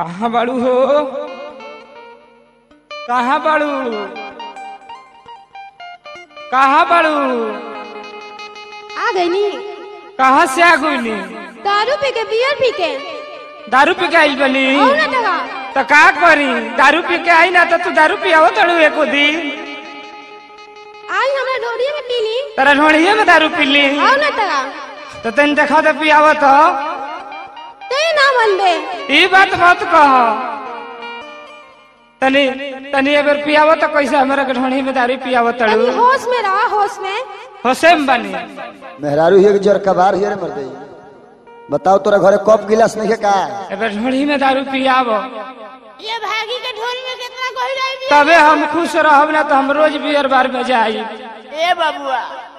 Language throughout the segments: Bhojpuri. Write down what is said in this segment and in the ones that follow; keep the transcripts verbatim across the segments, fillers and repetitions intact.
कहाँ बाड़ू हो? कहाँ बाड़ू? कहाँ बाड़ू? आ गई नी। कहाँ से आ गई नी? दारू पी के बियर पी के। दारू पी के आई बनी? और ना टका। तो का करी? दारू पी के आई ना तो तू दारू पियावो तड़ू एको दिन। आई हमरा ढोड़िए में पी ली। तेरा ढोड़िए में दारू पी ली? और ना टका। तो तेन देखा तो पियावो तो? ते ना मनबे। ई बात मत कह। तनी तनी अगर पियावो तो कैसे हमरा के ढोड़ी में दारू पियावो तड़ू? तनी होश में रहा, होश में। होशे में बनी। मेहरारू हियर जर कबार हियर मर गई। बताओ तोरा घरे कप गिलास नहीं है का? अगर ढोड़ी में दारू पियावो ये भागी के ढोल में कितना कोई रही। तबे हम खुश रहब ना तो हम रोज बियर बार में जाई। ए बाबुआ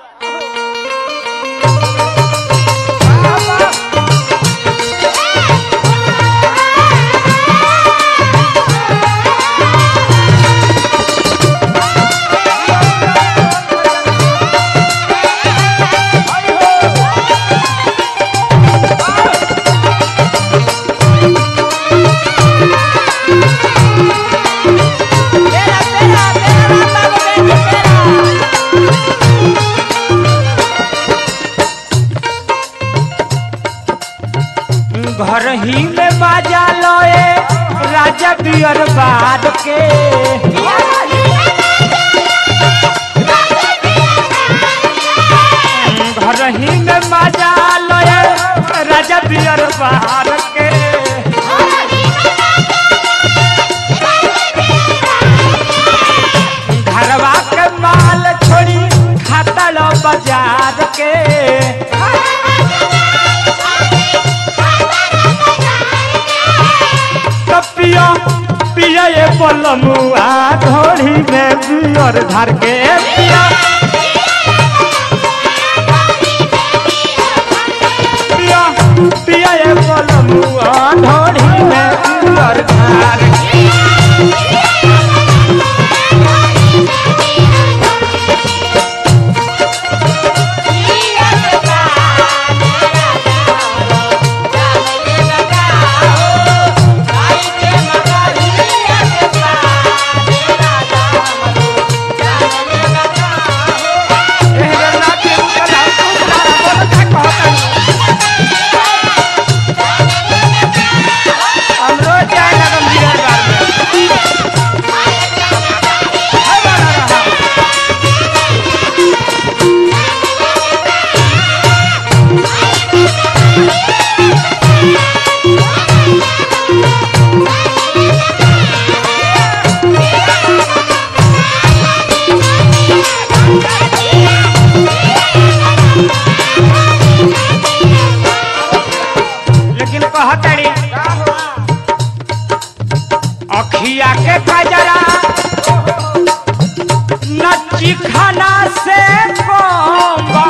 घर ही में बाजा लोए राजा बियर बार के। घर ही में बाजा लोए राजा बियर बार के। घरवा के माल छोड़ी खाता लो बाजार के। पिया पिया ये पलमुआ ढोड़ी में बियर धर के। पिया पिया पिया ये पलमुआ ढोड़ी में बियर धर के। अखिया के कजरा नची खाना से कोंबा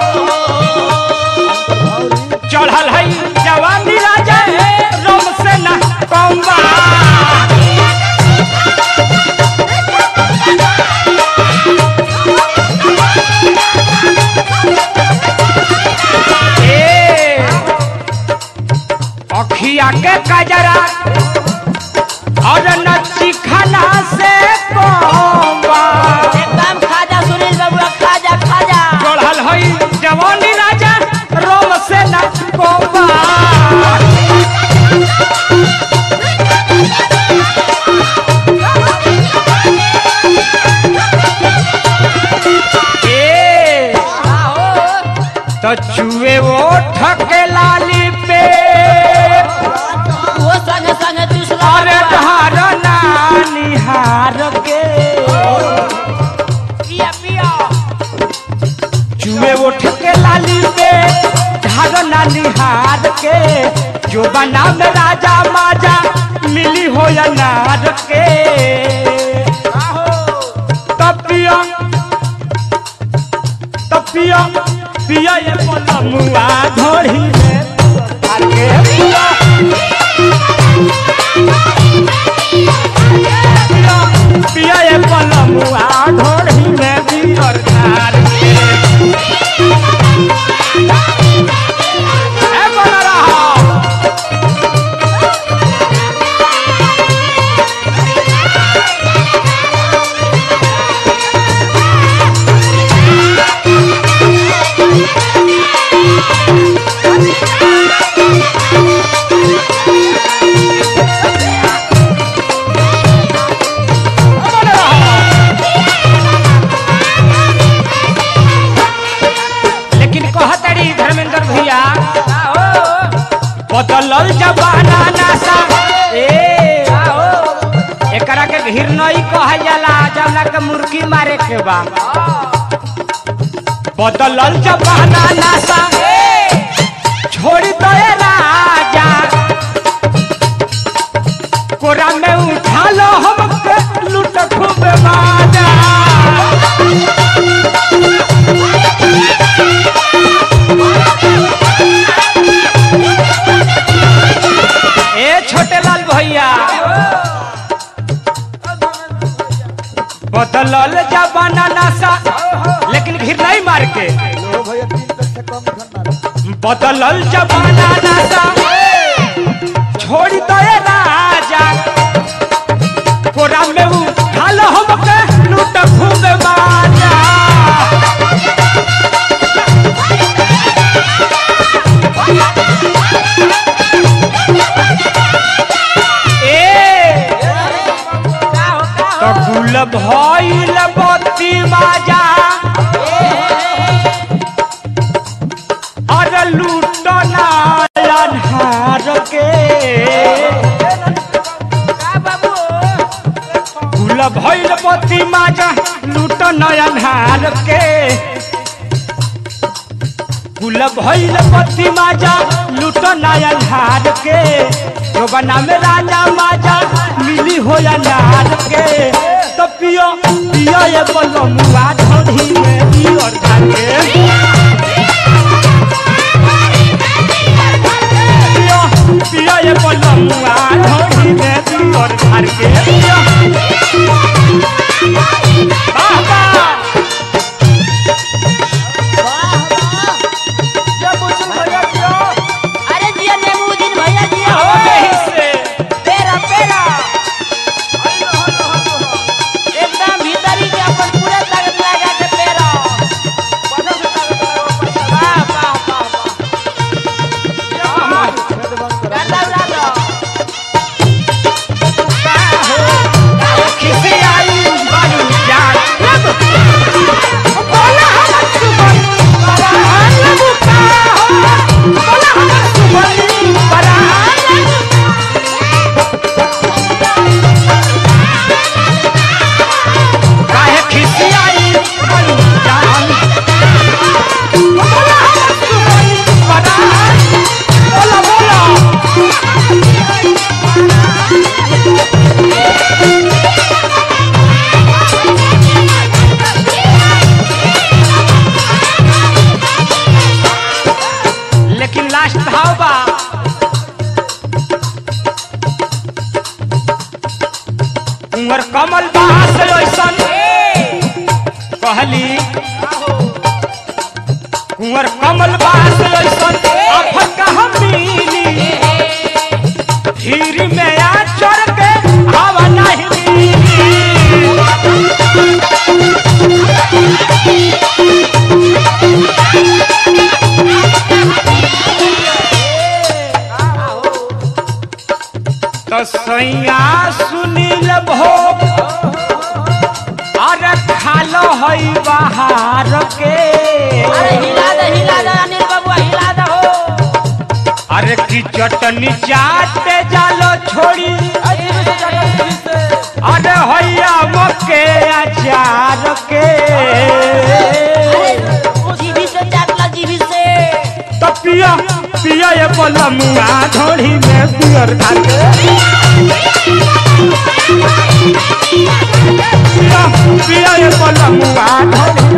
चढ़ल है जवानी राजा रोम से न कोंबा। अखिया के कजरा और नची खाना से कोंबा एकदम खाजा सुनील बाबुआ खाजा खाजा चढ़ल हई जवानी राजा रोम से न कोंबा। ए तो चुए वो ठके लाली पे वो संग संग दूसरा अरे ढार निहार के। पिया पिया चुए उठ के लाली पे ढार निहार के। जो बना में राजा माजा मिली हो या नार के। तब पिया तब पिया पिया ये पलमुआ ढोड़ी में धर के। पिया पिया ये पलमुआ ढोड़ी में बियर धर के। ए बना रहा के मुर्गी मारे के बा बदलल जमाना नासा छोड़ी तो ए राजा कोरा में उठा लो हमके लूट खूब माजा ए छोटे लाल भैया बदलल जमाना नासा लेकिन घिर नहीं मार के भैया तीन तक से कम धन मारो बदलल जमाना नासा छोड़ी तो ए राजा कोरा में उठा लो हमके लूट खूब माजा तो गुल भइल बत्ती बाजा अरे लूटना अन्हार के गुल भइल बत्ती बाजा लूटना अन्हार के गुल भइल बत्ती बाजा लूटना अन्हार के जो बना में राजा माजा मिली हो अनार के तो पियो पियो ये बोलो मुआ ढोढ़ी में पियर के पियो पियो ये बोलो मुआ ढोढ़ी में पियर के पियो बाबा अरे जिया नेमुद्दीन भैया जिया हो गई से पेरा पेरा एकदम भीतरी के अपन पूरा ताकत लगा के पेरा वाह वाह वाह वाह गाता उड़ा दो किसी आई बालू जान बोला हम सुबह बरान बुका बोला हम सुबह बरान काहे किसी आई बालू जान बोला हम सुबह बरान बोला बोला लेकिन लास्ट भाव बा उमर कमल बास ऐसन कहली कुंवर कमल बास ऐसन आफत कहाँ मिली धीर में आ चढ़ के हवा नहीं तो सैया सुनील भोग अरे खालो हई बाहर के अरे हिला दे हिला दे अनिल बाबू हिला दे हो अरे की चटनी चाटे जालो छोड़ी अरे हैया मक्के अचार के अरे जीभी से चाटला जीभी से तो पिया पिया ये पलमुआ ढोड़ी में पियर खा के पिया पिया ये पलमुआ ढोड़ी